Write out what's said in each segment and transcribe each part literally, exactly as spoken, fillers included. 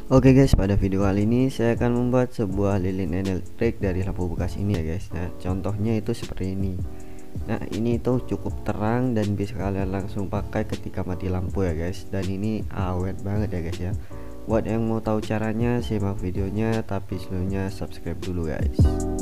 Oke guys, pada video kali ini saya akan membuat sebuah lilin elektrik dari lampu bekas ini ya guys. Nah, contohnya itu seperti ini. Nah, ini tuh cukup terang dan bisa kalian langsung pakai ketika mati lampu ya guys. Dan ini awet banget ya guys ya. Buat yang mau tahu caranya, simak videonya, tapi sebelumnya subscribe dulu guys.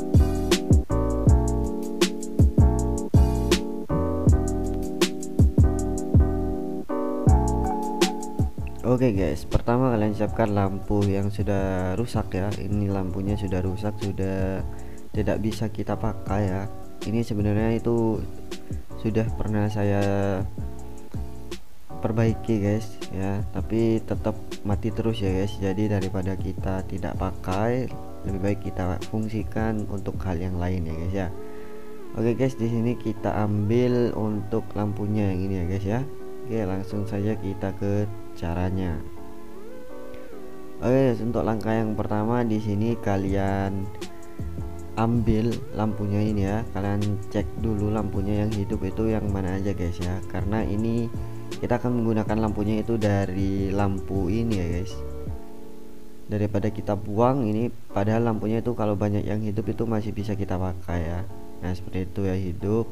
Oke guys, pertama kalian siapkan lampu yang sudah rusak ya. Ini lampunya sudah rusak, sudah tidak bisa kita pakai ya. Ini sebenarnya itu sudah pernah saya perbaiki guys ya, tapi tetap mati terus ya guys. Jadi daripada kita tidak pakai, lebih baik kita fungsikan untuk hal yang lain ya guys ya. Oke guys, di sini kita ambil untuk lampunya yang ini ya guys ya. Oke, langsung saja kita ke caranya. Oke, untuk langkah yang pertama di sini kalian ambil lampunya ini ya. Kalian cek dulu lampunya yang hidup itu yang mana aja guys ya. Karena ini kita akan menggunakan lampunya itu dari lampu ini ya guys. Daripada kita buang ini, padahal lampunya itu kalau banyak yang hidup itu masih bisa kita pakai ya. Nah, seperti itu ya, hidup.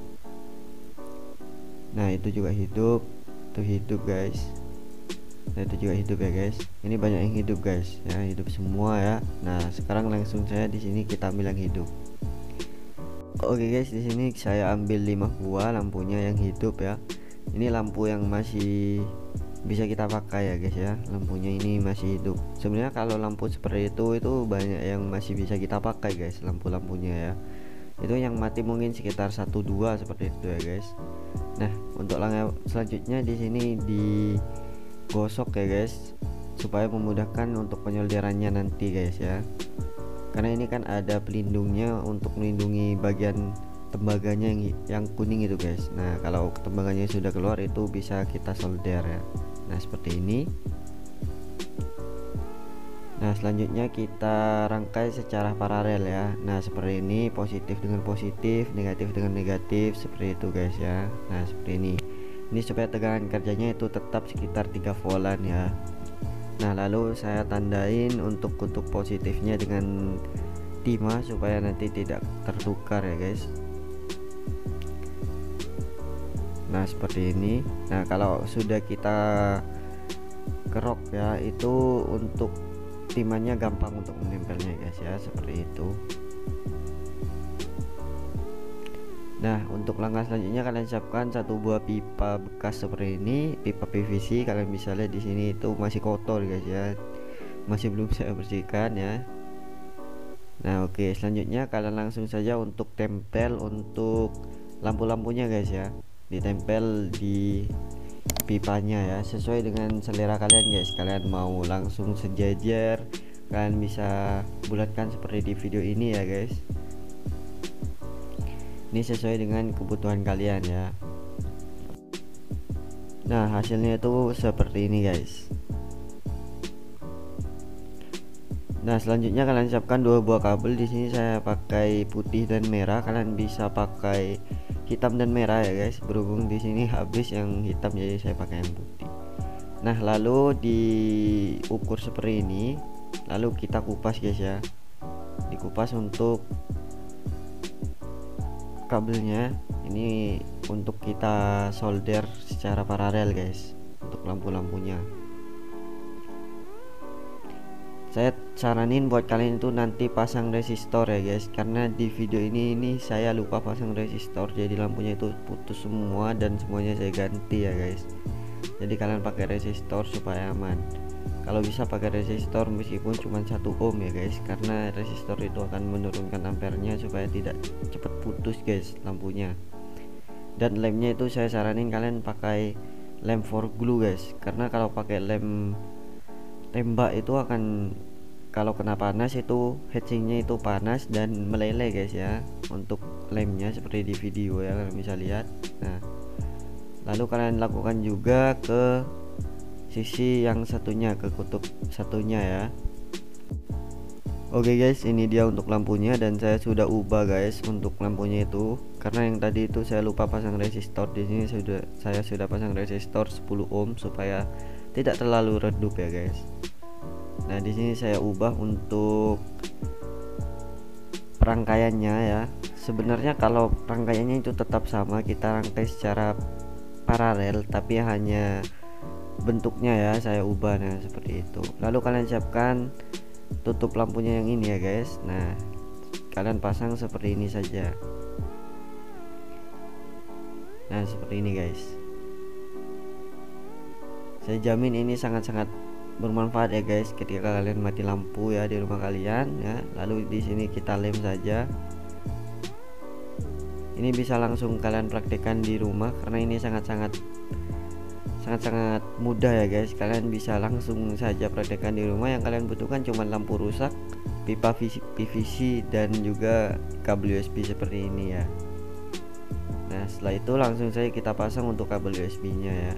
Nah, itu juga hidup. Itu hidup guys. Nah, itu juga hidup ya guys. Ini banyak yang hidup guys ya, hidup semua ya. Nah, sekarang langsung saya di sini kita ambil yang hidup. Oke guys, di sini saya ambil lima buah lampunya yang hidup ya. Ini lampu yang masih bisa kita pakai ya guys ya. Lampunya ini masih hidup. Sebenarnya kalau lampu seperti itu itu banyak yang masih bisa kita pakai guys, lampu-lampunya ya. Itu yang mati mungkin sekitar satu dua seperti itu ya guys. Nah, untuk langkah selanjutnya di sini digosok ya guys, supaya memudahkan untuk penyolderannya nanti guys ya. Karena ini kan ada pelindungnya untuk melindungi bagian tembaganya yang, yang kuning itu guys. Nah, kalau tembaganya sudah keluar itu bisa kita solder ya. Nah, seperti ini. Nah, selanjutnya kita rangkai secara paralel ya. Nah, seperti ini, positif dengan positif, negatif dengan negatif, seperti itu guys ya. Nah, seperti ini. Ini supaya tegangan kerjanya itu tetap sekitar tiga voltan ya. Nah, lalu saya tandain untuk kutub positifnya dengan timah supaya nanti tidak tertukar ya guys. Nah, seperti ini. Nah, kalau sudah kita kerok ya, itu untuk timahnya gampang untuk menempelnya guys ya, seperti itu. Nah, untuk langkah selanjutnya kalian siapkan satu buah pipa bekas seperti ini, pipa P V C. Kalian bisa lihat di sini itu masih kotor guys ya, masih belum saya bersihkan ya. Nah, oke, selanjutnya kalian langsung saja untuk tempel untuk lampu-lampunya guys ya, ditempel di pipanya ya, sesuai dengan selera kalian guys. Kalian mau langsung sejajar, kalian bisa bulatkan seperti di video ini ya guys. Ini sesuai dengan kebutuhan kalian ya. Nah, hasilnya itu seperti ini guys. Nah, selanjutnya kalian siapkan dua buah kabel. Di sini saya pakai putih dan merah. Kalian bisa pakai hitam dan merah ya guys. Berhubung di sini habis yang hitam, jadi saya pakai yang putih. Nah, lalu diukur seperti ini. Lalu kita kupas guys ya. Dikupas untuk kabelnya. Ini untuk kita solder secara paralel guys, untuk lampu-lampunya. Saya saranin buat kalian itu nanti pasang resistor ya guys, karena di video ini ini saya lupa pasang resistor, jadi lampunya itu putus semua dan semuanya saya ganti ya guys. Jadi kalian pakai resistor supaya aman. Kalau bisa pakai resistor meskipun cuma satu ohm ya guys, karena resistor itu akan menurunkan ampernya supaya tidak cepat putus guys lampunya. Dan lemnya itu saya saranin kalian pakai lem for glue guys, karena kalau pakai lem tembak itu akan, kalau kena panas itu heatsinknya itu panas dan meleleh guys ya, untuk lemnya seperti di video ya, kalian bisa lihat. Nah, lalu kalian lakukan juga ke sisi yang satunya, ke kutub satunya ya. Oke guys, ini dia untuk lampunya, dan saya sudah ubah guys untuk lampunya itu, karena yang tadi itu saya lupa pasang resistor. Di sini sudah saya sudah pasang resistor sepuluh ohm supaya tidak terlalu redup ya guys. Nah di sini saya ubah untuk rangkaiannya ya. Sebenarnya kalau rangkaiannya itu tetap sama, kita rangkai secara paralel, tapi hanya bentuknya ya saya ubah. Nah seperti itu. Lalu kalian siapkan tutup lampunya yang ini ya guys. Nah kalian pasang seperti ini saja. Nah seperti ini guys. Saya jamin ini sangat-sangat bermanfaat ya guys ketika kalian mati lampu ya di rumah kalian ya. Lalu di sini kita lem saja. Ini bisa langsung kalian praktekkan di rumah karena ini sangat-sangat sangat-sangat mudah ya guys. Kalian bisa langsung saja praktekkan di rumah. Yang kalian butuhkan cuma lampu rusak, pipa P V C, dan juga kabel U S B seperti ini ya. Nah setelah itu langsung saja kita pasang untuk kabel U S B nya ya.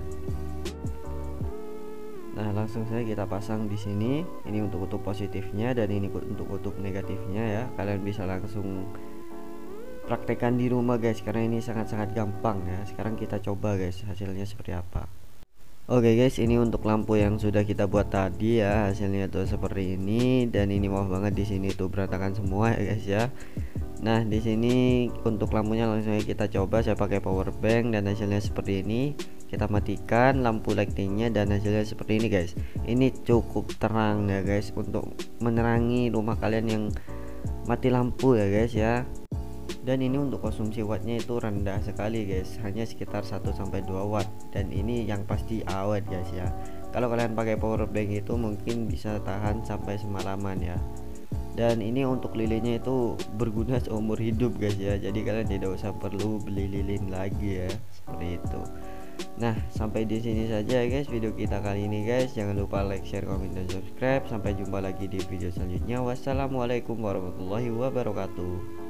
Nah langsung saja kita pasang di sini. Ini untuk kutub positifnya dan ini untuk kutub negatifnya ya. Kalian bisa langsung praktekkan di rumah guys karena ini sangat-sangat gampang ya. Sekarang kita coba guys hasilnya seperti apa. Oke guys, ini untuk lampu yang sudah kita buat tadi ya. Hasilnya tuh seperti ini, dan ini maaf banget di sini tuh berantakan semua ya guys ya. Nah di sini untuk lampunya langsung aja kita coba. Saya pakai power bank dan hasilnya seperti ini. Kita matikan lampu lightingnya dan hasilnya seperti ini guys. Ini cukup terang ya guys untuk menerangi rumah kalian yang mati lampu ya guys ya. Dan ini untuk konsumsi wattnya itu rendah sekali guys, hanya sekitar satu sampai dua watt, dan ini yang pasti awet guys ya. Kalau kalian pakai power bank itu mungkin bisa tahan sampai semalaman ya. Dan ini untuk lilinnya itu berguna seumur hidup guys ya, jadi kalian tidak usah perlu beli lilin lagi ya, seperti itu. Nah sampai di sini saja ya guys video kita kali ini guys. Jangan lupa like, share, komen, dan subscribe. Sampai jumpa lagi di video selanjutnya. Wassalamualaikum warahmatullahi wabarakatuh.